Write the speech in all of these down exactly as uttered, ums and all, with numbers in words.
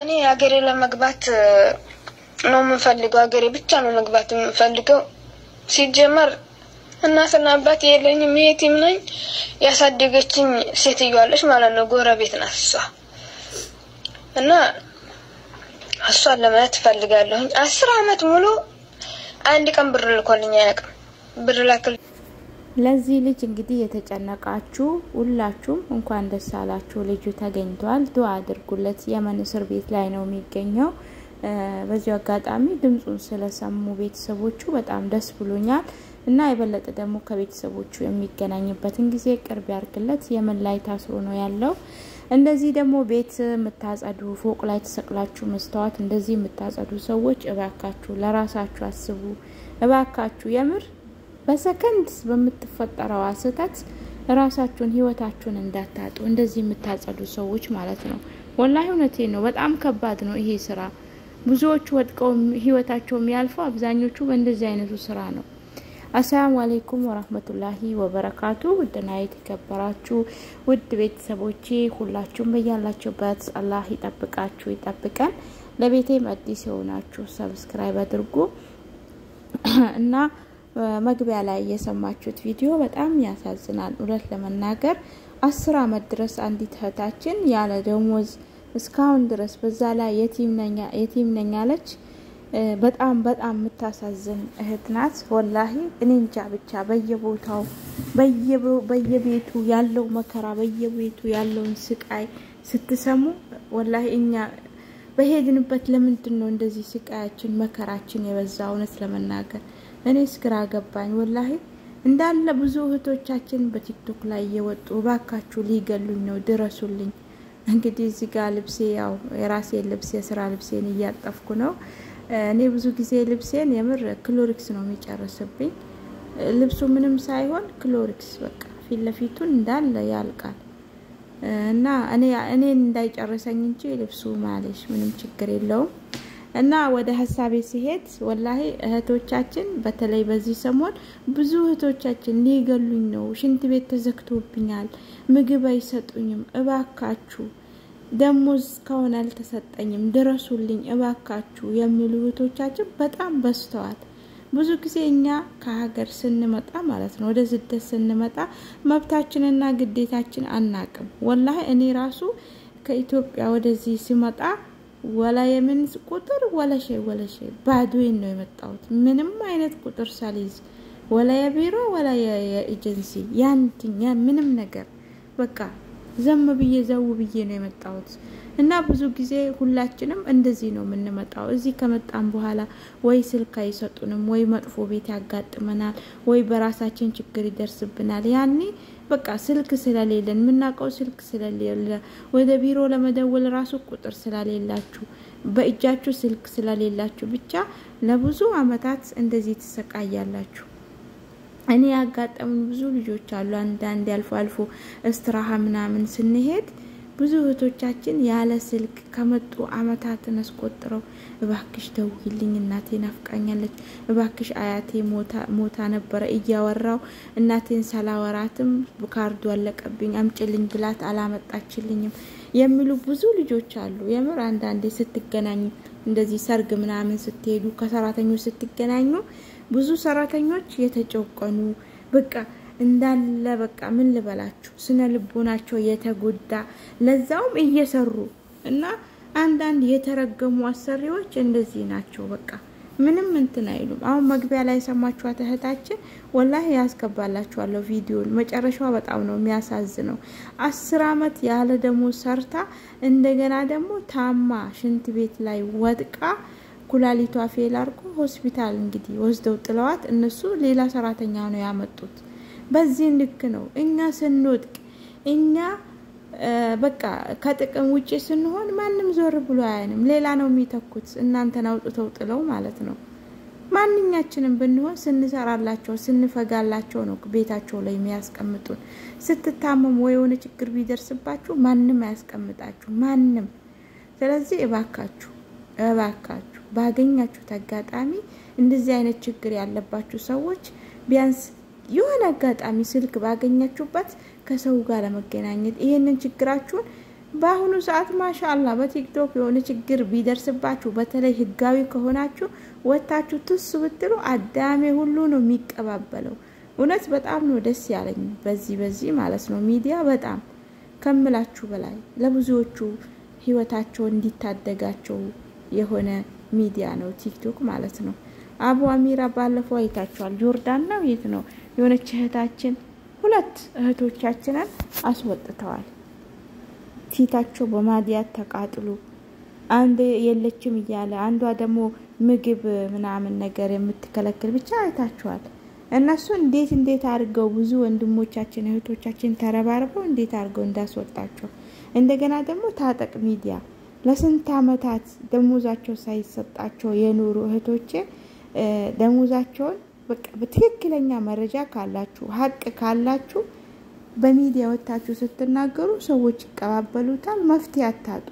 እኔ ሀገሬ ለመግባት ነው የምፈልገው ሀገሬ ብቻ ነው መግባት የምፈልገው ሲጀመር እናትና አባቴ የለኝም የቲም ነኝ ያሳደገችኝ ሴትዮ አለች ማለት ነው ጎረቤት ናት እሷ እና እሷን ለማየት ፈልጋለሁ አስር አመት ሙሉ አንድ ቀን ብር ልኮልኝ አያውቅም ብር ላክል ለዚህ ልጅ እንግዲህ የተጨነቃችሁ ሁላችሁም እንኳን ደስ አላችሁ ልጁ ተገኝቷል ዱአ አድርጉለት የመን እስር ቤት ላይ ነው የሚገኘው በዚህ አጋጣሚ ድምጹን ስለሰሙ ቤተሰቦቹ በጣም ደስ ብሎኛል እና የበለጠ ደግሞ ከቤተሰቦቹ የሚገናኝበትን ጊዜ ቅርብ ያርግለት የመን ላይ ታስሮ ነው ያለው እንደዚህ ደግሞ ቤት መታጸዱ ፎቅ ላይ ተሰቅላችሁ መስተዋት እንደዚህ መታጸዱ ሰዎች እባካችሁ ለራሳችሁ አስቡ እባካችሁ የምር በሰከንድ በመተፈጠረው አሰታት ራሳችሁን ህይወታችሁን እንዳታጡ እንደዚህ መታጸዱ ሰዎች ማለት ነው ወላሂ እውነቴ ነው በጣም ከባድ ነው ይሄ ስራ ብዙዎቹ ወድቀው ህይወታቸው የሚያልፈው አብዛኞቹ በእንደዚህ አይነቱ ስራ ነው አሰላሙ አለይኩም ወራህመቱላሂ ወበረካቱ ውድና የተከበራችሁ ውድ ቤተሰቦቼ ሁላችሁም በያላችሁበት አላህ ይጠብቃችሁ ይጠብቀን ለቤቴም አዲስ ሆናችሁ ሰብስክራይብ አድርጉ እና መግቢያ ላይ የሰማችሁት ቪዲዮ በጣም ያሳዝናል እውነት ለመናገር አስር አመት ድረስ አንዲት እህታችን ያለ ደሞዝ እስካሁን ድረስ በዛ ላይ የቲም ነኛ የቲም ነኛ አለች በጣም በጣም ምታሳዝን እህት ናት ወላሂ እንንጃ ብቻ በየቦታው በየቤቱ ያለው መከራ በየቤቱ ያለው ስቃይ ስትሰሙ ወላሂ እኛ በሄድንበት ለምንድነው እንደዚህ ስቃያችን መከራችን የበዛው እውነት ለመናገር እኔ ስክራ ገባኝ ወላሂ እንዳለ ብዙ እህቶቻችን በቲክቶክ ላይ እየወጡ ባካችሁ ሊገሉኝ ነው ድረሱልኝ እንግዲህ እዚህ ጋር ልብሴ ያው የራሴ ልብስ የሥራ ልብሴን እያጠፍኩ ነው እኔ ብዙ ጊዜ ልብሴን የምር ክሎሪክስ ነው የሚጨርስብኝ ልብሱ ምንም ሳይሆን ክሎሪክስ በቃ ፊትለፊቱን እንዳለ ያልቃል እና እኔ እኔ እንዳይጨርሰኝ እንጂ ልብሱ ማለሽ ምንም ችግር የለውም እና ወደ ሐሳቤ ሲሄድ ወላሂ እህቶቻችን በተለይ በዚህ ሰሞን ብዙ እህቶቻችን ሊገሉኝ ነው ሽንት ቤት ተዘግቶብኛል ምግብ አይሰጡኝም እባካችሁ ደሞዝ ካሁን አልተሰጠኝም ድረሱልኝ እባካችሁ የሚሉ እህቶቻችን በጣም በስተዋል ብዙ ጊዜ እኛ ከሀገር ስንመጣ ማለት ነው ወደ ዝደት ስንመጣ መብታችንና ግዴታችን አናቅም ወላሂ እኔ ራሱ ከኢትዮጵያ ወደዚህ ሲመጣ ወላ የምን ቁጥር ወላ ሸይ ወላ ሸይ ባዶኝ ነው የመጣሁት ምንም አይነት ቁጥር ሳልይዝ ወላ የቢሮ ወላ የኤጀንሲ ያንቲኛ ምንም ነገር በቃ ዘም ብዬ ዘው ብዬ ነው የመጣሁት እና ብዙ ጊዜ ሁላችንም እንደዚህ ነው የምንመጣው እዚህ ከመጣን በኋላ ወይ ስልክ አይሰጡንም ወይ መጥፎ ቤት ያጋጥመናል ወይ በራሳችን ችግር ይደርስብናል ያኔ በቃ ስልክ ስለሌለን ምናቀው ስልክ ስለሌለ ወደ ቢሮ ለመደወል ራሱ ቁጥር ስለሌላችሁ በእጃችሁ ስልክ ስለሌላችሁ ብቻ ለብዙ አመታት እንደዚህ ተሰቃያላችሁ እኔ ያጋጠሙን ብዙ ልጆች አሉ አንድ አንድ ያልፎ አልፎ እስትራሃ ምናምን ስንሄድ ብዙ እህቶቻችን ያለ ስልክ ከመጡ አመታትን አስቆጥረው እባክሽ ደውይልኝ እናቴ ናፍቃኛለች እባክሽ አያቴ ሞታ ሞታ ነበር እያወራው እናቴን ሰላወራትም ካርዱ አለቀብኝ አምጪልኝ ብላት አላመጣችልኝም የሚሉ ብዙ ልጆች አሉ የምር አንድ አንዴ ስትገናኙ እንደዚህ ሰርግ ምናምን ስትሄዱ ከሰራተኞች ስትገናኙ ብዙ ሰራተኞች የተጨቆኑ በቃ እንዳለ በቃ ምን ልበላችሁ ስነ ልቦናቸው የተጎዳ ለዛውም እየሰሩ እና አንድ አንድ የተረገሙ አሰሪዎች እንደዚህ ናቸው በቃ ምንም እንትን አይሉም አሁን መግቢያ ላይ ሰማችኋት እህታችን ወላሂ ያስገባላችኋለሁ ቪዲዮን መጨረሻው በጣም ነው የሚያሳዝነው አስር አመት ያለ ደሞዝ ሰርታ እንደገና ደግሞ ታማ ሽንት ቤት ላይ ወድቃ ኩላሊቷ ፌል አርጎ ሆስፒታል እንግዲህ ወስደው ጥለዋት እነሱ ሌላ ሰራተኛ ነው ያመጡት በዚህ ልክ ነው እኛ ስንወድቅ እኛ በቃ ከጥቅም ውጪ ስንሆን ማንንም ዞር ብሎ አያንም ሌላ ነው የሚተኩት እናንተን አውጥተው ጥለው ማለት ነው ማንኛችንም ብንሆን ስንሰራላቸው ስንፈጋላቸው ነው ቤታቸው ላይ የሚያስቀምጡን ስትታመሙ ወይ የሆነ ችግር ቢደርስባችሁ ማንንም አያስቀምጣችሁ ማንንም ስለዚህ እባካችሁ እባካችሁ ባገኛችሁ ተጋጣሚ እንደዚህ አይነት ችግር ያለባችሁ ሰዎች ቢያንስ የሆነ አጋጣሚ ስልክ ባገኛችሁበት ከሰው ጋር ለመገናኘት ይሄንን ችግራችሁን በአሁኑ ሰዓት ማሻአላህ በቲክቶክ የሆነ ችግር ቢደርስባችሁ በተለይ ህጋዊ ከሆናችሁ ወጣችሁ ትስ ብትሉ አዳሜ ሁሉ ነው የሚቀባበለው እውነት በጣም ነው ደስ ያለኝ በዚህ በዚህ ማለት ነው ሚዲያ በጣም ከምላችሁ በላይ ለብዙዎቹ ህይወታቸው እንዲታደጋቸው የሆነ ሚዲያ ነው ቲክቶክ ማለት ነው አቡ አሚራ ባለፈው አይታችኋል ጆርዳን ነው የት ነው የሆነች እህታችን ሁለት እህቶቻችንን አስወጥተዋል ፊታቸው በማዲያት ተቃጥሎ አንድ የለችም ይያለ አንዷ ደግሞ ምግብ ምናምን ነገር የምትከለክል ብቻ አይታችኋል እነሱ እንዴት እንዴት አርገው ብዙ ወንድሞቻችን እህቶቻችን ተረባርበው እንዴት አርገው እንዳስወጣቸው እንደገና ደግሞ ታጠቅ ሚዲያ ለስንት አመታት ደሞዛቸው ሳይሰጣቸው የኖሩ እህቶቼ ደሞዛቸውን በቃ በትክክለኛ መረጃ ካላችሁ ሀቅ ካላችሁ በሚዲያ ወጣችሁ ስትናገሩ ሰዎች ይቀባበሉታል መፍትሄ አታጡ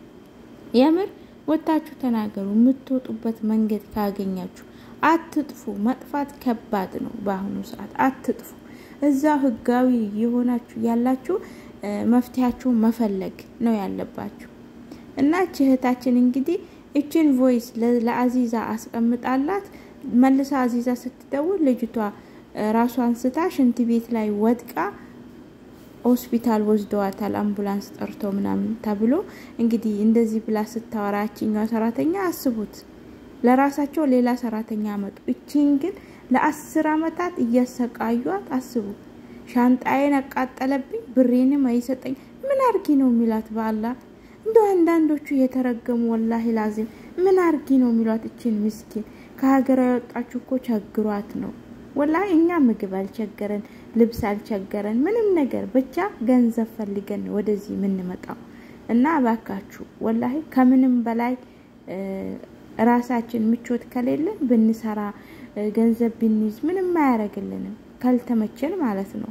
የምር ወጣችሁ ተናገሩ የምትወጡበት መንገድ ካገኛችሁ አትጥፉ መጥፋት ከባድ ነው በአሁኑ ሰዓት አትጥፉ እዛው ህጋዊ የሆናችሁ ያላችሁ መፍትሄያችሁ መፈለግ ነው ያለባችሁ እና እህታችን እንግዲህ እቺን ቮይስ ለአዚዛ አስቀምጣላት መልሳ አዚዛ ስትደውል ልጅቷ ራሷን ስታ ሽንት ቤት ላይ ወድቃ ሆስፒታል ወስደዋታል አምቡላንስ ጠርቶ ምናምን ተብሎ እንግዲህ እንደዚህ ብላ ስታወራችኛው ሰራተኛ አስቡት ለራሳቸው ሌላ ሰራተኛ አመጡ እቺን ግን ለአስር አመታት እያሰቃዩት አስቡ ሻንጣዬን አቃጠለብኝ ብሬንም አይሰጠኝ ምን አርጊ ነው ሚላት በአላህ እንደው አንዳንዶቹ የተረገሙ ወላሂ ላዚም ምን አርጊ ነው ሚላት እቺን ምስኪን ከሀገር ያወጣችሁ እኮ ቸግሯት ነው ወላሂ እኛ ምግብ አልቸገረን ልብስ አልቸገረን ምንም ነገር ብቻ ገንዘብ ፈልገን ወደዚህ ምን መጣው እና ባካችሁ ወላሂ ከምንም በላይ ራሳችን ምቾት ከሌለን ብንሰራ ገንዘብ ብንይዝ ምንም ማያረግልንም ካልተመቸን ማለት ነው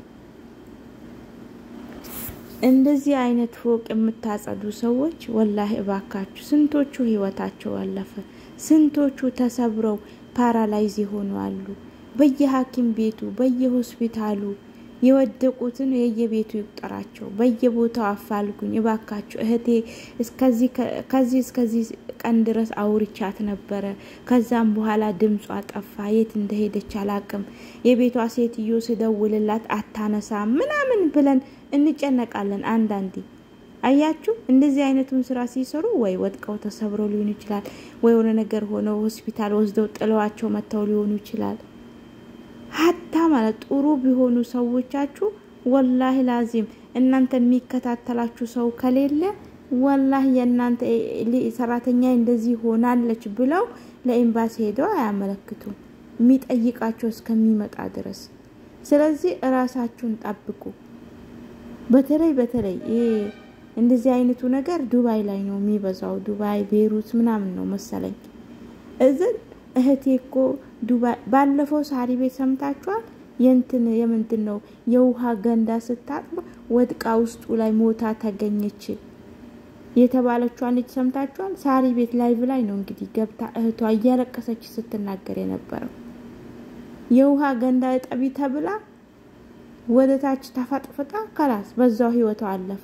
እንደዚህ አይነት ፎቅ የምታጸዱ ሰዎች ወላሂ ባካችሁ ስንቶቹ ህይወታቸው አለፈ ስንቶቹ ተሰብረው ፓራላይዝ ይሆኑ አሉ በየሐኪም ቤቱ በየሆስፒታሉ የወደቁትን የየቤቱ ይጥራቸው በየቦታው አፋልጉኝ እባካችሁ እህቴ እስከዚህ ከዚህ እስከዚህ ቀን ድረስ አውርቻት ነበር ከዛም በኋላ ድምጿ ጠፋ የት እንደሄደች አላቅም የቤቷ ሴትዮ ሲደውልላት አታነሳ ምናምን ብለን እንጨነቃለን አንዳንዴ አያችሁ እንደዚህ አይነቱን ስራ ሲሰሩ ወይ ወድቀው ተሰብረው ሊሆን ይችላል ወይ ወነ ነገር ሆኖ ሆስፒታል ወስደው ጥለዋቸው መተው ሊሆን ይችላል ሀታ ማለት ጥሩ ቢሆኑ ሰዎቻችሁ ወላሂ ላዚም እናንተ የሚከታተላችሁ ሰው ከሌለ ወላሂ የናንተ ሰራተኛ እንደዚህ ሆናለች ብለው ለኤምባሲ ሄደው አያመለክቱም የሚጠይቃቸው እስከሚመጣ ድረስ ስለዚህ ራሳችሁን ጠብቁ በተለይ በተለይ እንደዚህ አይነቱ ነገር ዱባይ ላይ ነው የሚበዛው ዱባይ ቤሩት ምናምን ነው መሰለኝ እዚህ እህቴኮ ዱባይ ባለፈው ሳሪ ቤት ሰምታችኋል የንትን የምንድን ነው የውሃ ገንዳ ስታጥብ ወድቃ ውስጡ ላይ ሞታ ተገኘች የተባለችው ልጅ ሰምታችኋል ሳሪ ቤት ላይቭ ላይ ነው እንግዲህ ገብታ እህቷ እያለቀሰች ስትናገር የነበረው የውሃ ገንዳ ጠቢ ተብላ ወደታች ተፈጥፍጣ ካላስ በዛው ህይወቷ አለፈ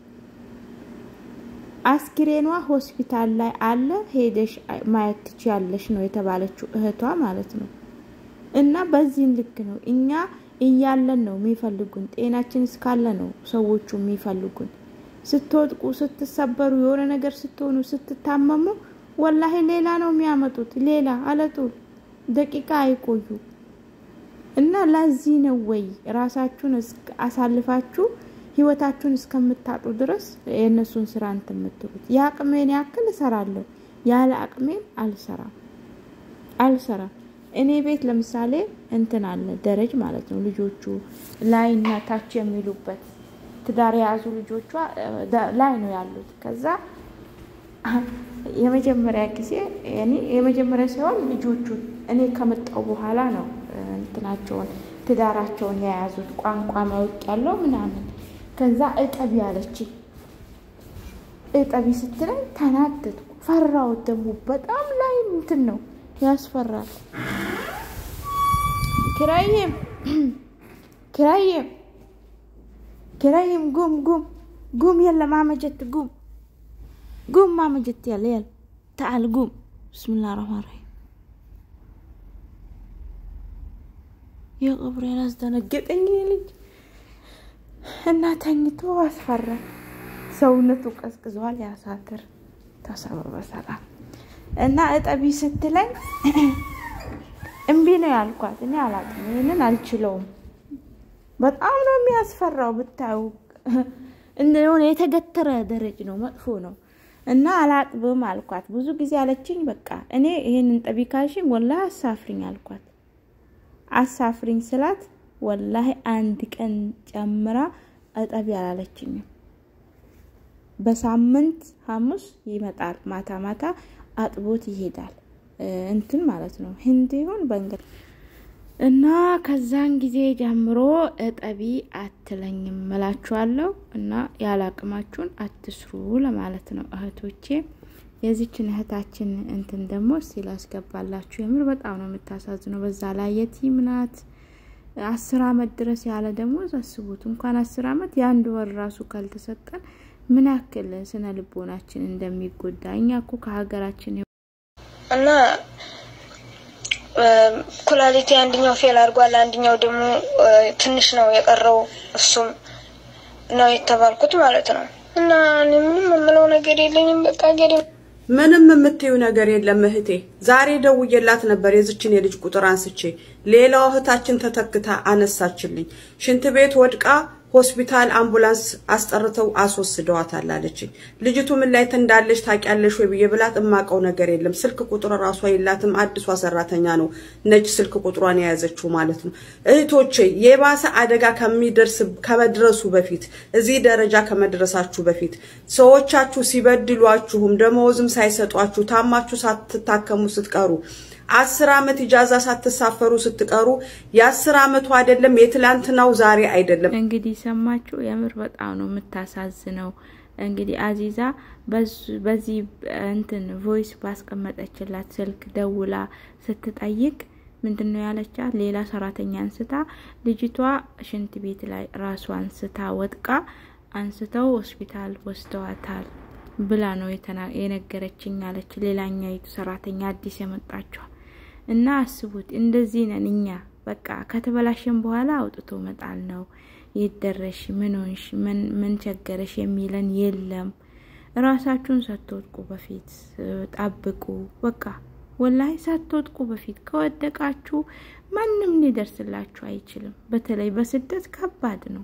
አስክሬኗ ሆስፒታል ላይ አለ ሄደሽ ማየት ትችያለሽ ነው የተባለችው እህቷ ማለት ነው እና በዚህ ልክ ነው እኛ እያለን ነው የሚፈልጉን ጤናችን እስካለ ነው ሰዎቹ የሚፈልጉን ስትወድቁ ስትሰበሩ የሆነ ነገር ስትሆኑ ስትታመሙ ወላሂ ሌላ ነው የሚያመጡት ሌላ አለቱ ደቂቃ አይቆዩ እና ለዚህ ነው ወይ ራሳችሁን አሳልፋችሁ ህይወታችሁን እስከምታጡ ድረስ የነሱን ስራ እንትምትሉት ያቅሜን ያክል እሰራለሁ ያለ አቅሜን አልሰራም አልሰራም እኔ ቤት ለምሳሌ እንትን አለ ደረጅ ማለት ነው ልጆቹ ላይና ታች የሚሉበት ትዳር ያዙ ልጆቿ ላይ ነው ያሉት ከዛ የመጀመሪያ ጊዜ ያኔ የመጀመሪያ ሰው ልጆቹ እኔ ከመጣው በኋላ ነው እንትናቸውን ትዳራቸውን ያያዙት ቋንቋ ማውቅ ያለው ምናምን ከዛ እጠቢ ያለች እጠቢ ስትለኝ ተናደድኩ ፈራው ደሙ በጣም ላይ እንትን ነው ያስፈራል ክራይም ክራይም ክራይም ጉም ጉም قوم يلا ماما جت قوم قوم ماما جت يلا يلا تعال قوم بسم الله الرحمن الرحيم يا قبر يا ناس دنقطني ልጅ እና ተኝቶ አስፈራ ሰውነቱ ቀዝቅዟል ያሳትር ተሰብሮ በሰላም እና እጠቢ ስትለኝ እምቢ ነው ያልኳት እኔ አላጥም እኔን አልችለውም በጣም ነው የሚያስፈራው ብታው እንደው የተገተረ ደረጅ ነው መጥፎ ነው እና አላጥብም አልኳት ብዙ ጊዜ አለችኝ በቃ እኔ ይሄንን ጠቢ ካልሽኝ ወላሂ አሳፍሪኝ አልኳት አሳፍሪኝ ስላት ወላሂ አንድ ቀን ጨምራ አጠቢ አላለችኝ በሳምንት ሐሙስ ይመጣል ማታ ማታ አጥቦት ይሄዳል እንትን ማለት ነው ህንድ ይሁን በእንግሊዝ እና ከዛን ጊዜ ጀምሮ አጠቢ አትለኝም መላችኋለሁ እና ያላቅማችሁን አትስሩ ለማለት ነው እህቶቼ የዚችን እህታችን እንትን ደግሞ ሲል አስገባላችሁ የምር በጣም ነው የምታሳዝነው በዛ ላይ የቲም ናት አስር አመት ድረስ ያለ ደሞዝ አስቡት እንኳን አስር አመት ያንድ ወር ራሱ ካልተሰጠን ምን ያክል ስነ ልቦናችን እንደሚጎዳ እኛኮ ከሀገራችን እና ኩላሊቲ አንደኛው ፌል አድርጓል አንደኛው ደግሞ ትንሽ ነው የቀረው እሱም ነው የተባልኩት ማለት ነው እና ምንም ምለው ነገር የለኝም በቃ ገሪ ምንም የምትዩ ነገር የለም እህቴ ዛሬ ደውዬላት ነበር የዝችን የልጅ ቁጥር አንስቼ ሌላው እህታችን ተተክታ አነሳችልኝ ሽንት ቤት ወድቃ ሆስፒታል አምቡላንስ አስጠርተው አስወስደዋታል አለችኝ ልጅቱ ምን ላይ ተንዳለች ታቂያለሽ ወይ በየብላት እማቀው ነገር የለም ስልክ ቁጥር ራሷ ይላትም አዲሷ ሰራተኛ ነው ነጭ ስልክ ቁጥሯን ያያዘችው ማለት ነው እህቶቼ የባሰ አደጋ ከሚደርስ ከመድረሱ በፊት እዚህ ደረጃ ከመድረሳችሁ በፊት ሰዎቻችሁ ሲበድሏችሁም ደሞዝም ሳይሰጧችሁ ታማችሁ ሳትታከሙ ስትቀሩ አስር አመት ኢጃዛ ሳትሳፈሩ ስትቀሩ የ10 አመቱ አይደለም የትላንትናው ዛሬ አይደለም እንግዲህ ሰማችሁ የምር በጣም ነው የምታሳዝነው እንግዲህ አዚዛ በዚህ እንትን ቮይስ ባስቀመጠችላት ስልክ ደውላ ስትጠይቅ ምንድነው ያለቻት ሌላ ሰራተኛ አንስታ ልጅቷ ሽንት ቤት ላይ ራሷን ስታ ወጥቃ አንስተው ሆስፒታል ወስደዋታል ብላ ነው የነገረችኝ አለች ሌላኛው ሰራተኛ አዲስ የመጣችው እና አስቡት እንደዚህ ነንኛ በቃ ከተበላሸን በኋላ አውጥቶ መጣል ነው ይደረሽ ምን ሆንሽ ምን ምን ቸገረሽ የሚለን የለም ራሳችሁን ሳትወድቁ በፊት ጣብቁ በቃ ወላሂ ሳትወድቁ በፊት ከወደቃችሁ ማንንም ሊደርስላችሁ አይችልም በተለይ በስደት ከባድ ነው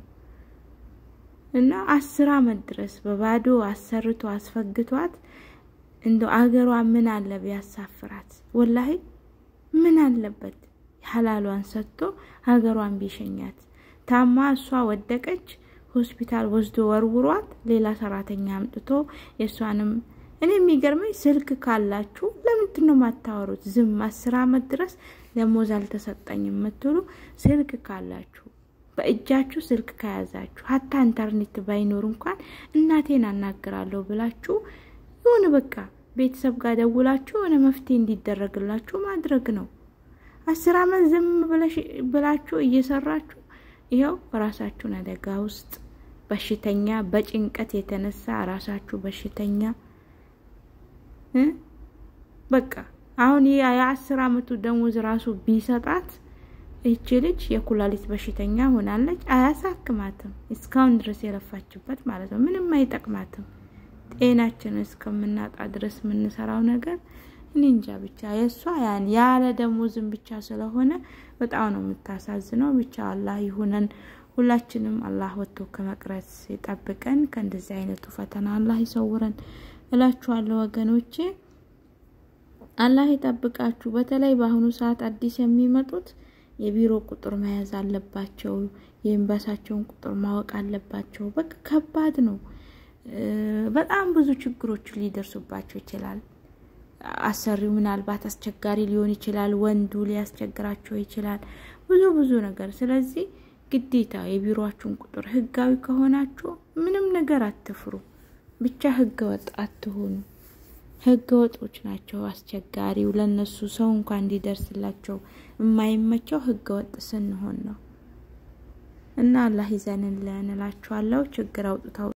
እና አስር አመት ድረስ በባዶ አሰርቶ አስፈግቷት እንደው አገሯ ምን አለ ቢያሳፍራት ወላሂ ምን አለበት ሐላሏን ሰጥቶ ሀገሯን ቢሸኛት ታማ እሷ ወደቀች ሆስፒታል ወስዶ ወርውሯት ሌላ ሰራተኛ አምጥቶ የሷንም እኔ የሚገርመኝ ስልክ ካላችሁ ለምን ነው ማታወሩት ዝም አስር አመት ድረስ ደሞዝ አልተሰጠኝም የምትሉ ስልክ ካላችሁ በእጃችሁ ስልክ ከያዛችሁ hatta ኢንተርኔት ባይኖር እንኳን እናቴን አናግራለሁ ብላችሁ ይሁን በቃ ቤተሰብ ጋር ደውላችሁ እነ መፍትሄ እንዲደረግላችሁ ማድረግ ነው አስር አመት ዝም ብላችሁ እየሰራችሁ ይሄው ራሳችሁን አደጋ ውስጥ በሽተኛ በጭንቀት የተነሳ ራሳችሁ በሽተኛ እ በቃ አሁን ያ10 አመቱ ደሞዝ ራሱ ቢሰጣት እቺ ልጅ የኩላሊት በሽተኛ ሆናለች አያሳክማትም እስካሁን ድረስ የለፋችበት ማለት ነው ምንም አይጠቅማትም ጤናችን እስከምናጣ ድረስ ምን ሰራው ነገር እንንጃ ብቻ የሷ ያን ያለ ደሞዝም ብቻ ስለሆነ በጣም ነው የምታሳዝነው ብቻ አላህ ይሁነን ሁላችንም አላህ ወጥቶ ከመቅረት ይጠብቀን ከእንደዚህ አይነቱ ፈተና አላህ ይሰውረን እላችኋለሁ ወገኖቼ አላህ ይጠብቃችሁ በተለይ በአሁኑ ሰዓት አዲስ የሚመጡት የቢሮ ቁጥር መያዝ አለባቸው የኤምባሲያቸውን ቁጥር ማወቅ አለባቸው በቃ ከባድ ነው በጣም ብዙ ችግሮች ሊደርሱባቸው ይችላል አሰሪው ምናልባት አስቸጋሪ ሊሆን ይችላል ወንዱ ሊያስቸግራቸው ይችላል ብዙ ብዙ ነገር ስለዚህ ግዴታ የቢሮአችሁን ቁጥር ህጋዊ ከሆናችሁ ምንም ነገር አትፍሩ ብቻ ህገወጥ አትሆኑ ህገወጦች ናቸው አስቸጋሪው ለነሱ ሰው እንኳን እንዲደርስላቸው የማይመቸው ህገወጥ ስንሆን ነው እና አላህ ይዘንልን እላችኋለሁ ችግር አውጥተው